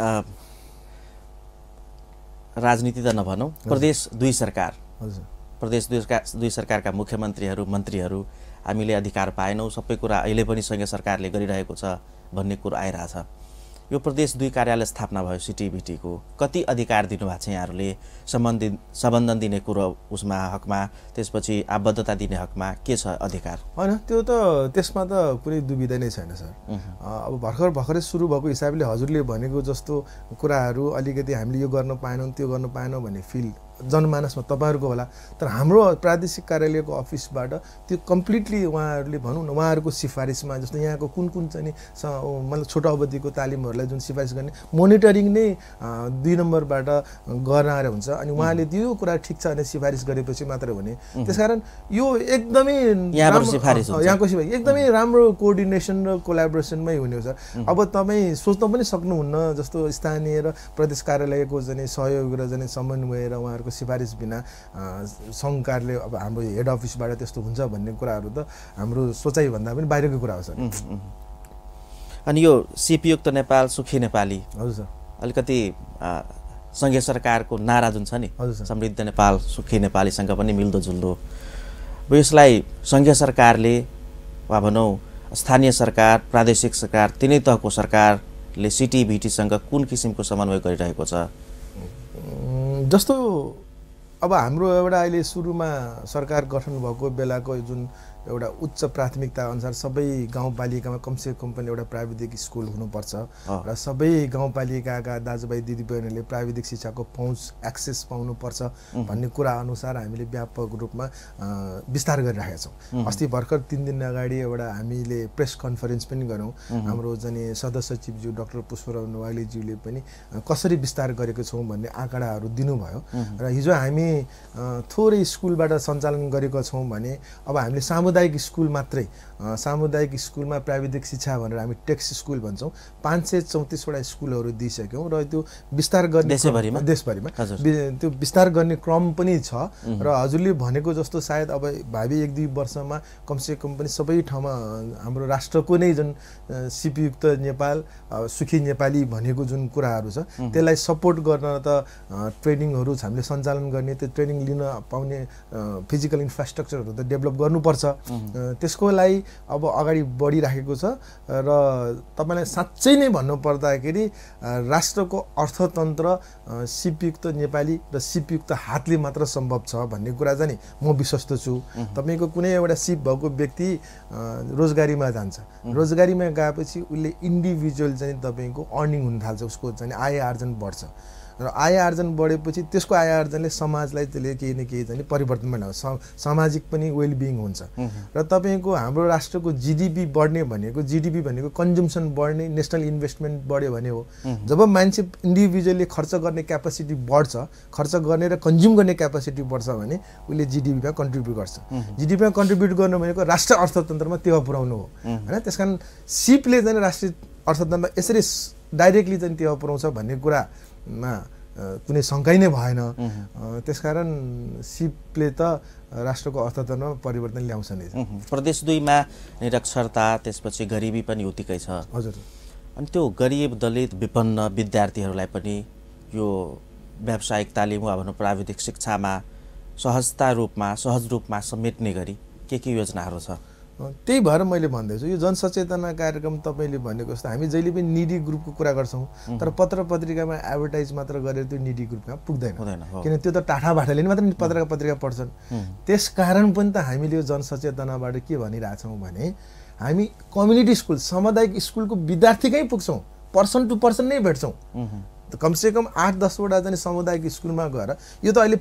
राजनीति त नभनौँ प्रदेश दुई सरकार हजुर प्रदेश दुई दुई सरकारका मुख्यमन्त्रीहरू मन्त्रीहरू हामीले अधिकार पाएनौँ सबै कुरा अहिले पनि सङ्घीय सरकारले गरिरहेको छ भन्ने कुरो आइरहेछ यो प्रदेश दुई कार्यालय स्थापना भयो सिटिभिटीको कति अधिकार दिनुभएको छ यहाँहरूले सम्बन्धित सम्बन्धन दिने कुरो उसमा हकमा त्यसपछि आबद्धता दिने हकमा के छ अधिकार होइन त्यो त त्यसमा त कुनै दुविधा नै छैन सर अब भर्खर भर्खरै सुरु भएको हिसाबले हजुरले भनेको जस्तो कुराहरू अलिकति हामीले यो गर्न पाएनौँ त्यो गर्न पाएनौँ भन्ने फिल जनमानसमा तपाईँहरूको होला तर हाम्रो प्रादेशिक कार्यालयको अफिसबाट त्यो कम्प्लिटली उहाँहरूले भनौँ न उहाँहरूको सिफारिसमा जस्तो यहाँको कुन कुन चाहिँ मतलब छोटो अवधिको तालिमहरूलाई जुन सिफारिस गर्ने मोनिटरिङ नै दुई नम्बरबाट गराएर हुन्छ अनि उहाँले त्यो कुरा ठिक छ भने सिफारिस गरेपछि मात्र हुने त्यसकारण यो एकदमै यहाँको सिफारिस यहाँको सिफारिस एकदमै राम्रो कोअर्डिनेसन र कोलाबोरेसनमै हुने हो सर अब तपाईँ सोच्न पनि सक्नुहुन्न जस्तो स्थानीय र प्रदेश कार्यालयको चाहिँ सहयोग र चाहिँ समन्वय र उहाँहरूको सिफारिस बिना सङ्घ कार्यालय अब हाम्रो हेड अफिसबाट त्यस्तो हुन्छ भन्ने कुराहरू त हाम्रो सोचाइभन्दा पनि बाहिरको कुरा हो सर अनि यो सिपयुक्त नेपाल सुखी नेपाली हजुर सर अलिकति सङ्घीय सरकारको नारा जुन छ नि समृद्ध नेपाल सुखी नेपालीसँग पनि मिल्दोजुल्दो अब यसलाई सङ्घीय सरकारले वा भनौँ स्थानीय सरकार प्रादेशिक सरकार तिनै तहको सरकारले सिटिभिटीसँग कुन किसिमको समन्वय गरिरहेको छ जस्तो अब हाम्रो एउटा अहिले सुरुमा सरकार गठन भएको बेलाको जुन एउटा उच्च प्राथमिकता अनुसार सबै गाउँपालिकामा कमसे कम पनि एउटा प्राविधिक स्कुल हुनुपर्छ र सबै गाउँपालिकाका दाजुभाइ दिदीबहिनीहरूले प्राविधिक शिक्षाको पहुँच एक्सेस पाउनुपर्छ भन्ने कुरा अनुसार हामीले व्यापक रूपमा विस्तार गरिरहेका छौँ अस्ति भर्खर तिन दिन अगाडि एउटा हामीले प्रेस कन्फरेन्स पनि गऱ्यौँ हाम्रो चाहिँ सदस्य सचिवज्यू डाक्टर पुष्पराव नवालीज्यूले पनि कसरी विस्तार गरेको छौँ भन्ने आँकडाहरू दिनुभयो र हिजो हामी थोरै स्कुलबाट सञ्चालन गरेको छौँ भने अब हामीले सामुदायिक स्कुल मात्रै सामुदायिक स्कुलमा प्राविधिक शिक्षा भनेर हामी टेक्स्ट स्कुल भन्छौँ पाँच सय चौतिसवटा स्कुलहरू दिइसक्यौँ र त्यो विस्तार गर्ने देशभरिमा देशभरिमा त्यो विस्तार गर्ने क्रम पनि छ र हजुरले भनेको जस्तो सायद अब भावी एक दुई वर्षमा कमसे कम पनि सबै ठाउँमा हाम्रो राष्ट्रको नै जुन सिपयुक्त नेपाल सुखी नेपाली भनेको जुन कुराहरू छ त्यसलाई सपोर्ट गर्न त ट्रेनिङहरू हामीले सञ्चालन गर्ने त्यो ट्रेनिङ लिन पाउने फिजिकल इन्फ्रास्ट्रक्चरहरू त डेभलप गर्नुपर्छ त्यसको लागि अब अगाडि बढिराखेको छ र तपाईँलाई साँच्चै नै भन्नुपर्दाखेरि राष्ट्रको अर्थतन्त्र सिपयुक्त नेपाली र सिपयुक्त हातले मात्र सम्भव छ भन्ने कुरा चाहिँ म विश्वस्त छु तपाईँको कुनै एउटा सिप भएको व्यक्ति रोजगारीमा जान्छ रोजगारीमा गएपछि उसले इन्डिभिजुअल चाहिँ तपाईँको अर्निङ हुन थाल्छ उसको चाहिँ आय आर्जन बढ्छ र आय आर्जन बढेपछि त्यसको आय आर्जनले समाजलाई त्यसले केही न केही चाहिँ परिवर्तन बनाउँछ सामाजिक पनि वेलबिङ हुन्छ र तपाईँको हाम्रो राष्ट्रको जिडिपी बढ्ने भनेको जिडिपी भनेको कन्जम्सन बढ्ने नेसनल इन्भेस्टमेन्ट बढ्यो भने हो जब मान्छे इन्डिभिजुअली खर्च गर्ने क्यापासिटी बढ्छ खर्च गर्ने र कन्ज्युम गर्ने क्यापासिटी बढ्छ भने उसले जिडिपीमा कन्ट्रिब्युट गर्छ जिडिपीमा कन्ट्रिब्युट गर्नु भनेको राष्ट्र अर्थतन्त्रमा टेवा पुर्याउनु हो होइन त्यसकारण सिपले चाहिँ राष्ट्रिय अर्थतन्त्रमा यसरी डाइरेक्टली चाहिँ टेवा पुर्याउँछ भन्ने कुरामा कुनै शङ्कै नै भएन त्यसकारण सिपले त राष्ट्रको अर्थतन्त्रमा परिवर्तन ल्याउँछ नै प्रदेश दुईमा निरक्षरता त्यसपछि गरिबी पनि उत्तिकै छ हजुर अनि त्यो गरिब दलित विपन्न विद्यार्थीहरूलाई पनि यो व्यावसायिक तालिम वा भनौँ प्राविधिक शिक्षामा सहजता रूपमा सहज रूपमा समेट्ने गरी के के योजनाहरू छ त्यही भएर मैले भन्दैछु यो जनसचेतना कार्यक्रम तपाईँले भनेको जस्तो हामी जहिले पनि निडी ग्रुपको कुरा गर्छौँ तर पत्र पत्रिकामा एडभर्टाइज मात्र गरेर त्यो निडी ग्रुपमा पुग्दैन किन त्यो त टाठा भाटाले मात्र पत्र पत्रिका पढ्छन् त्यस कारण पनि त हामीले यो जनसचेतनाबाट के भनिरहेछौँ भने हामी कम्युनिटी स्कुल सामुदायिक स्कुलको विद्यार्थीकै पुग्छौँ पर्सन टु पर्सन नै भेट्छौँ कमसेकम आठ दसवटा चाहिँ सामुदायिक स्कुलमा गएर यो त अहिले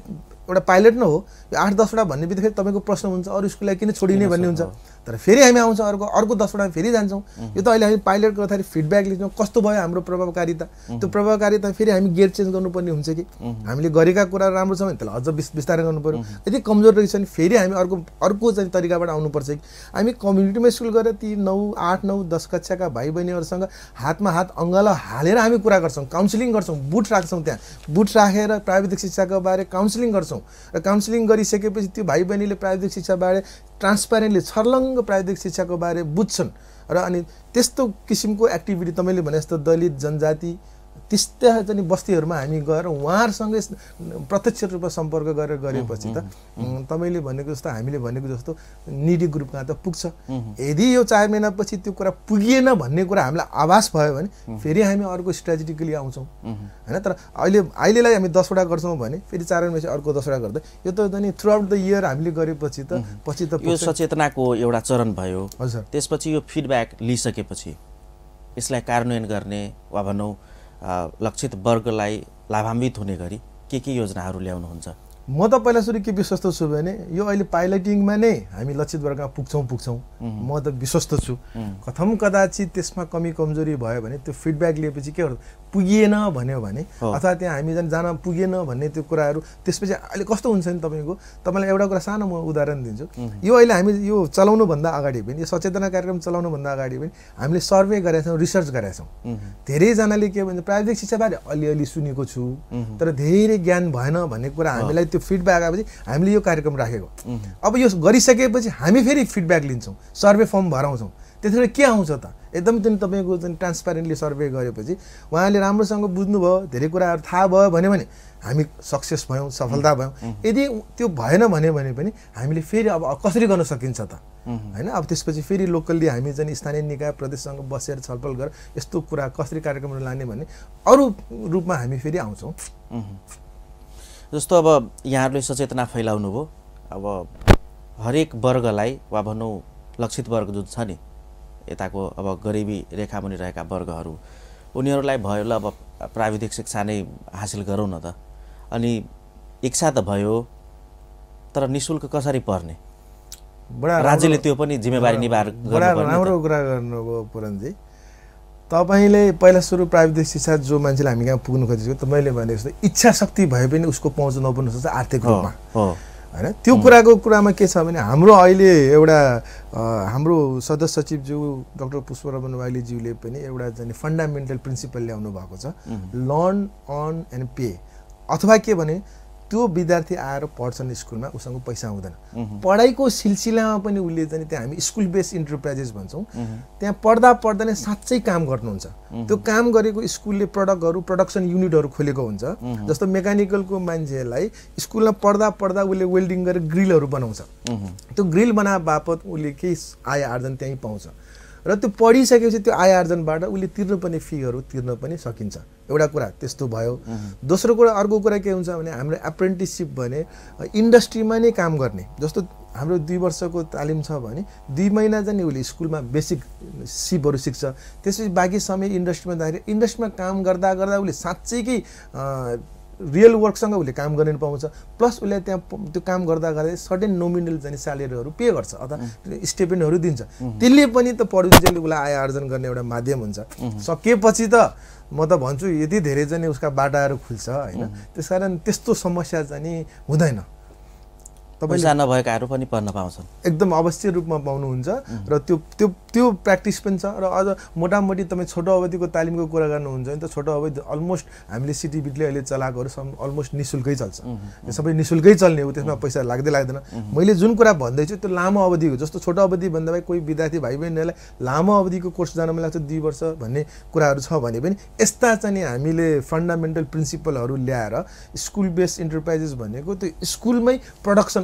एउटा पाइलट न हो, यो आठ दसवटा भन्ने बित्तिकै तपाईँको प्रश्न हुन्छ अरू स्कुललाई किन छोडिने भन्ने हुन्छ। तर फेरि हामी आउँछौँ अर्को अर्को दसवटामा फेरि जान्छौँ। यो त अहिले हामी पाइलटको अथवा फिडब्याक लिन्छौँ कस्तो भयो हाम्रो प्रभावकारिता, त्यो प्रभावकारिता फेरि हामी गेयर चेन्ज गर्नुपर्ने हुन्छ कि हामीले गरेका कुरा राम्रो छ भने त्यसलाई अझ विस्तार गर्नु पर्यो। यदि कमजोर रहेछ भने फेरि हामी अर्को अर्को चाहिँ तरिकाबाट आउनुपर्छ कि हामी कम्युनिटीमा स्कुल गएर ती नौ आठ नौ दस कक्षाका भाइ बहिनीहरूसँग हातमा हात अङ्गालो हालेर हामी कुरा गर्छौँ, काउन्सिलिङ गर्छौँ, बुट राख्छौँ, त्यहाँ बुट राखेर प्राविधिक शिक्षाको बारे काउन्सिलिङ गर्छौँ र काउन्सिलिङ गरिसकेपछि त्यो भाइ बहिनीले प्राविधिक शिक्षाबारे ट्रान्सप्यारेन्टली छर्लङ्ग प्राविधिक शिक्षाको बारे बुझ्छन् र अनि त्यस्तो किसिमको एक्टिभिटी तपाईँले भने जस्तो दलित जनजाति त्यस्ता चाहिँ बस्तीहरूमा हामी गएर उहाँहरूसँगै प्रत्यक्ष रूपमा सम्पर्क गरेर गरेपछि त तपाईँले भनेको जस्तो हामीले भनेको जस्तो निडी ग्रुपमा त पुग्छ। यदि यो चार महिनापछि त्यो कुरा पुगिएन भन्ने कुरा हामीलाई आभास भयो भने फेरि हामी अर्को स्ट्राटेजिकली आउँछौँ होइन। तर अहिले अहिलेलाई हामी दसवटा गर्छौँ भने फेरि चार महिनापछि अर्को दसवटा गर्दै यो त नि थ्रु आउट द इयर हामीले गरेपछि त पछि त यो सचेतनाको एउटा चरण भयो। हजुर, त्यसपछि यो फिडब्याक लिइसकेपछि यसलाई कार्यान्वयन गर्ने वा भनौँ लक्षित वर्गलाई लाभान्वित हुने गरी के के योजनाहरू ल्याउनुहुन्छ? म त पहिला सुरु के विश्वस्त छु भने यो अहिले पाइलटिङमा नै हामी लक्षित वर्गमा पुग्छौँ पुग्छौँ म त विश्वस्त छु। कथम कदाचित त्यसमा कमी कमजोरी भयो भने त्यो फिडब्याक लिएपछि के गर्छ पुगिएन भन्यो भने अथवा त्यहाँ हामी जान जान पुगेन भन्ने त्यो कुराहरू त्यसपछि अहिले कस्तो हुन्छ नि तपाईँको तपाईँलाई एउटा कुरा सानो म उदाहरण दिन्छु। यो अहिले हामी यो चलाउनुभन्दा अगाडि पनि यो सचेतना कार्यक्रम चलाउनुभन्दा अगाडि पनि हामीले सर्वे गरेका छौँ, रिसर्च गरेका छौँ। धेरैजनाले के भन्छ प्राविधिक शिक्षाबारे अलिअलि सुनेको छु तर धेरै ज्ञान भएन भन्ने कुरा हामीलाई त्यो फिडब्याक आएपछि हामीले यो कार्यक्रम राखेको। अब यो गरिसकेपछि हामी फेरि फिडब्याक लिन्छौँ, सर्वे फर्म भराउँछौँ। त्यतिखेर के आउँछ त एकदम चाहिँ तपाईँको चाहिँ ट्रान्सप्यारेन्टली सर्वे गरेपछि उहाँले राम्रोसँग बुझ्नुभयो, धेरै कुराहरू थाहा भयो भन्यो भने हामी सक्सेस भयौँ, सफलता भयौँ। यदि त्यो भएन भन्यो भने पनि हामीले फेरि अब कसरी गर्न सकिन्छ त होइन। अब त्यसपछि फेरि लोकल्ली हामी चाहिँ स्थानीय निकाय प्रदेशसँग बसेर छलफल गरेर यस्तो कुरा कसरी कार्यक्रमहरू लाने भन्ने अरू रूपमा हामी फेरि आउँछौँ। जस्तो अब यहाँहरूले सचेतना फैलाउनु भयो, अब हरेक वर्गलाई वा भनौँ लक्षित वर्ग जुन छ नि यताको अब गरिबी रेखामुनि रहेका वर्गहरू उनीहरूलाई भयो ल अब प्राविधिक शिक्षा नै हासिल गरौँ न त। अनि इच्छा त भयो तर निःशुल्क कसरी पर्ने राज्यले त्यो पनि जिम्मेवारी निभाएर गर्नुपर्ने। राम्रो कुरा गर्नुभयो पुरनजी। तपाईँले पहिला सुरु प्राविधिक शिक्षा जो मान्छेले हामी कहाँ पुग्नु खोजेको तपाईँले भनेको जस्तो इच्छा शक्ति भए पनि उसको पहुँच नपुग्न सक्छ आर्थिक रूपमा होइन। त्यो कुराको कुरामा के छ भने हाम्रो अहिले एउटा हाम्रो सदस्य सचिवज्यू डाक्टर पुष्परमण वाइलीज्यूले पनि एउटा चाहिँ फन्डामेन्टल प्रिन्सिपल ल्याउनु भएको छ, लर्न अर्न एन्ड पे। अथवा के भने त्यो विद्यार्थी आएर पढ्छन् स्कुलमा उसँग पैसा हुँदैन, पढाइको सिलसिलामा पनि उसले चाहिँ त्यहाँ हामी स्कुल बेस्ड इन्टरप्राइजेस भन्छौँ, त्यहाँ पढ्दा पढ्दा नै साँच्चै काम गर्नुहुन्छ। त्यो काम गरेको स्कुलले प्रडक्टहरू प्रोडक्सन युनिटहरू खोलेको हुन्छ। जस्तो मेकानिकलको मान्छेलाई स्कुलमा पढ्दा पढ्दा उसले वेल्डिङ गरेर ग्रिलहरू बनाउँछ, त्यो ग्रिल बना बापत उसले केही आय आर्जन त्यहीँ पाउँछ र त्यो पढिसकेपछि त्यो आय आर्जनबाट उसले तिर्नुपर्ने फीहरू तिर्न पनि सकिन्छ। एउटा कुरा त्यस्तो भयो। दोस्रो कुरा अर्को कुरा के हुन्छ भने हाम्रो एप्रेन्टिससिप भने इन्डस्ट्रीमा नै काम गर्ने। जस्तो हाम्रो दुई वर्षको तालिम छ भने दुई महिना चाहिँ उसले स्कुलमा बेसिक सिपहरू सिक्छ, त्यसपछि बाँकी समय इन्डस्ट्रीमा जाँदाखेरि इन्डस्ट्रीमा काम गर्दा गर्दा उसले साँच्चैकै रियल वर्कसँग उसले काम गर्न पाउँछ। प्लस उसले त्यहाँ त्यो काम गर्दा गर्दै सर्टेन नोमिनल जाने स्यालेरीहरू पे गर्छ अथवा स्टेपेन्डहरू दिन्छ। त्यसले पनि त पढुन्जेल उसलाई आय आर्जन गर्ने एउटा माध्यम हुन्छ। सकेपछि त म त भन्छु यति धेरै चाहिँ उसका बाटाहरू खुल्छ होइन। त्यसकारण त्यस्तो समस्या चाहिँ हुँदैन। पैसा नभएकाहरू पनि पढ्न पाउँछन्, एकदम अवश्य रूपमा पाउनुहुन्छ र त्यो त्यो त्यो प्र्याक्टिस पनि छ। र अझ मोटामोटी तपाईँ छोटो अवधिको तालिमको कुरा गर्नुहुन्छ भने त छोटो अवधि अलमोस्ट हामीले सिटिबिटले अहिले चलाएकोहरू सम अलमोस्ट निःशुल्कै चल्छ। सबै निःशुल्कै चल्ने हो, त्यसमा पैसा लाग्दै लाग्दैन। मैले जुन कुरा भन्दैछु त्यो लामो अवधिको, जस्तो छोटो अवधि भन्दा भए कोही विद्यार्थी भाइ बहिनीहरूलाई लामो अवधिको कोर्स जान मन लाग्छ दुई वर्ष भन्ने कुराहरू छ भने पनि यस्ता चाहिँ हामीले फन्डामेन्टल प्रिन्सिपलहरू ल्याएर स्कुल बेस्ड इन्टरप्राइजेस भनेको त्यो स्कुलमै प्रडक्सन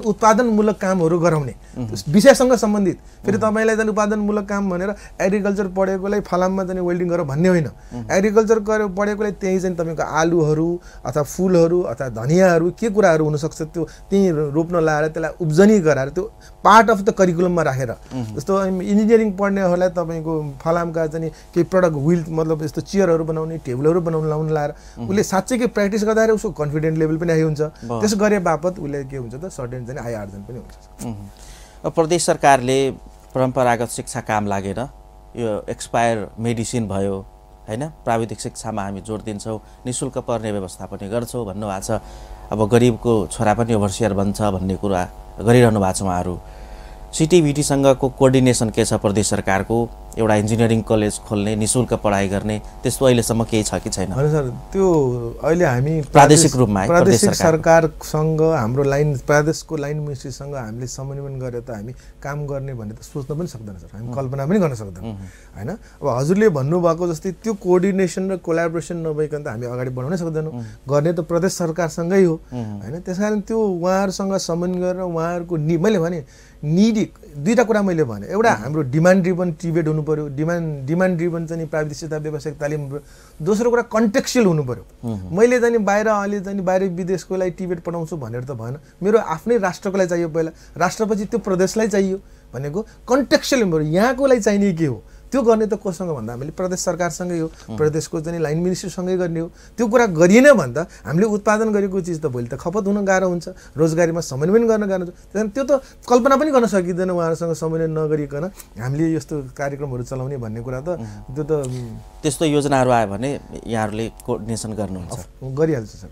उत्पादनमूलक कामहरू गराउने विषयसँग सम्बन्धित। फेरि तपाईँलाई चाहिँ उत्पादनमूलक काम भनेर एग्रिकल्चर पढेकोलाई फलाममा चाहिँ वेल्डिङ गर भन्ने होइन। एग्रिकल्चर पढेकोलाई त्यही चाहिँ तपाईँको आलुहरू अथवा फुलहरू अथवा धनियाँहरू के कुराहरू हुनसक्छ त्यो त्यहीँ रोप्न लाएर त्यसलाई उब्जनी गराएर त्यो पार्ट अफ द करिकुलममा राखेर। जस्तो इन्जिनियरिङ पढ्नेहरूलाई तपाईँको फलामका चाहिँ केही प्रडक्ट व्हिल मतलब यस्तो चेयरहरू बनाउने टेबलहरू बनाउन लाउनु लाएर उसले साँच्चै प्र्याक्टिस गर्दाखेरि उसको कन्फिडेन्ट लेभल पनि हाई हुन्छ। त्यस गरे बापत उसले के हुन्छ त सर्टेन चाहिँ आय आर्जन पनि हुन्छ। प्रदेश सरकारले परम्परागत शिक्षा काम लागेन, यो एक्सपायर मेडिसिन भयो हैन, प्राविधिक शिक्षामा हामी जोड दिन्छौँ, निःशुल्क पढ्ने व्यवस्था पनि गर्छौँ भन्नुभएको छ। अब गरिबको छोरा पनि ओभरसियर बन्छ भन्ने कुरा गरिरहनु भएको छ उहाँहरू। सिटिभिटीसँगको कोअर्डिनेसन के छ प्रदेश सरकारको? एउटा इन्जिनियरिङ कलेज खोल्ने, निःशुल्क पढाइ गर्ने त्यस्तो अहिलेसम्म केही छ कि छैन? होइन सर, त्यो अहिले हामी प्रादेशिक रूपमा प्रादेशिक सरकारसँग हाम्रो लाइन प्रदेशको लाइन मिनिस्ट्रीसँग हामीले समन्वय गरेर त हामी काम गर्ने भन्ने त सोच्न पनि सक्दैन सर, हामी कल्पना पनि गर्न सक्दैनौँ होइन। अब हजुरले भन्नुभएको जस्तै त्यो कोअर्डिनेसन र कोलाबोरेसन नभइकन त हामी अगाडि बढाउनै सक्दैनौँ। गर्ने त प्रदेश सरकारसँगै हो होइन। त्यस कारण त्यो उहाँहरूसँग समन्वय गरेर उहाँहरूको नि मैले भने निडी दुईवटा कुरा मैले भने, एउटा हाम्रो डिमान्ड ड्रिभन टिबेट हुनु पऱ्यो, डिमान्ड डिमान्ड ड्रिभन चाहिँ प्राविधिक शिक्षा व्यावसायिक तालिम। दोस्रो कुरा कन्टेक्चुअल हुनु पऱ्यो। मैले चाहिँ बाहिर अहिले चाहिँ बाहिर विदेशको लागि टिबेट पढाउँछु भनेर त भएन, मेरो आफ्नै राष्ट्रको लागि चाहियो पहिला, राष्ट्रपछि त्यो प्रदेशलाई चाहियो भनेको कन्टेक्चुअल हुनु पऱ्यो। यहाँको लागि चाहिने के हो त्यो गर्ने त कोसँग भन्दा हामीले प्रदेश सरकारसँगै हो, प्रदेशको चाहिँ लाइन मिनिस्ट्रीसँगै गर्ने हो। त्यो कुरा गरिएन भन्दा हामीले उत्पादन गरेको चिज त भोलि त खपत हुन गाह्रो हुन्छ, रोजगारीमा समन्वय गर्न गाह्रो हुन्छ। त्यस त्यो त कल्पना पनि गर्न सकिँदैन उहाँहरूसँग समन्वय नगरिकन हामीले यस्तो कार्यक्रमहरू चलाउने भन्ने कुरा त त्यो त त्यस्तो योजनाहरू आयो भने यहाँहरूले कोअर्डिनेसन गर्नुहुन्छ? गरिहाल्छ सर।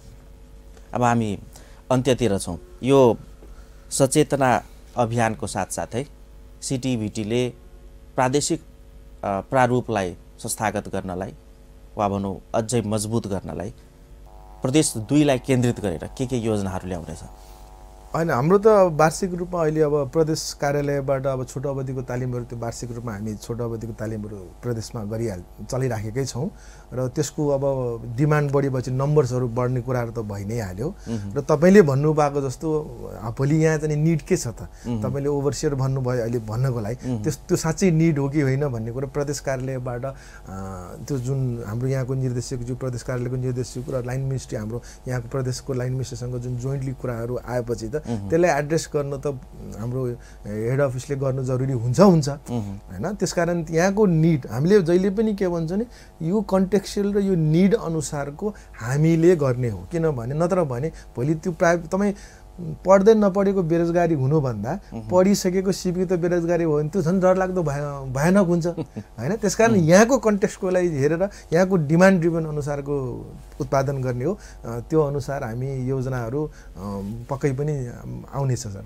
अब हामी अन्त्यतिर छौँ। यो सचेतना अभियानको साथसाथै सिटिभिटीले प्रादेशिक प्रारूपलाई संस्थागत गर्नलाई वा भनौँ अझै मजबुत गर्नलाई प्रदेश दुईलाई केन्द्रित गरेर के के योजनाहरू ल्याउनेछ? होइन, हाम्रो त वार्षिक रूपमा अहिले अब प्रदेश कार्यालयबाट अब छोटो अवधिको तालिमहरू त्यो वार्षिक रूपमा हामी छोटो अवधिको तालिमहरू प्रदेशमा गरिहाल चलिराखेकै छौँ र त्यसको अब डिमान्ड बढेपछि नम्बर्सहरू बढ्ने कुराहरू त भइ नै हाल्यो। र तपाईँले भन्नुभएको जस्तो भोलि यहाँ चाहिँ निड के छ त, तपाईँले ओभरसियर भन्नुभयो अहिले भन्नको लागि त्यस त्यो साँच्चै निड हो कि होइन भन्ने कुरा प्रदेश कार्यालयबाट त्यो जुन हाम्रो यहाँको निर्देशक जो प्रदेश कार्यालयको निर्देशक र लाइन मिनिस्ट्री हाम्रो यहाँको प्रदेशको लाइन मिनिस्ट्रीसँग जुन जोइन्टली कुराहरू आएपछि त त्यसलाई एड्रेस गर्न त हाम्रो हेड अफिसले गर्नु जरुरी हुन्छ हुन्छ होइन। त्यसकारण यहाँको निड हामीले जहिले पनि के भन्छ नि यो कन्टेक्चुअल र यो निड अनुसारको हामीले गर्ने हो। किनभने नत्र भने भोलि त्यो प्राय तपाईँ पढ्दै नपढेको बेरोजगारी हुनुभन्दा पढिसकेको शिक्षित बेरोजगारी भयो भने त्यो झन् डरलाग्दो भयानक हुन्छ होइन। त्यसकारण यहाँको कन्टेक्स्टको लागि हेरेर यहाँको डिमान्ड ड्रिभन अनुसारको उत्पादन गर्ने हो। त्यो अनुसार हामी योजनाहरू पक्कै पनि आउनेछ सर।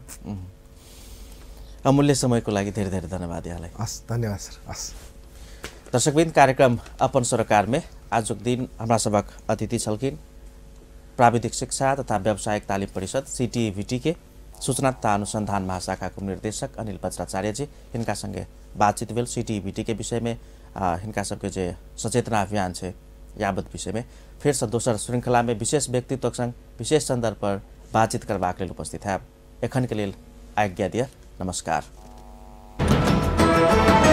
अमूल्य समयको लागि धेरै धेरै धन्यवाद यहाँलाई। हस्, धन्यवाद सर। हस् दर्शकबिन, कार्यक्रम अपन सरोकारमे आजको दिन हाम्रा सबक अतिथि छलकिन् प्राविधिक शिक्षा तथा व्यावसायिक तालिम परिषद सिटिभिटी के सूचना तथा अनुसंधान महाशाखाको निर्देशक अनिल बज्राचार्य जी। इनका संगे बातचीत भेल सिटिभिटी के विषय में, इनका सबके जो सचेतना अभियान है यावत विषय में। फिर से दोसर श्रृंखला में विशेष व्यक्तित्व संग विशेष संदर्भ पर बातचीत करबाक लेल उपस्थित है। एखन के लिए आज्ञा दिया। नमस्कार।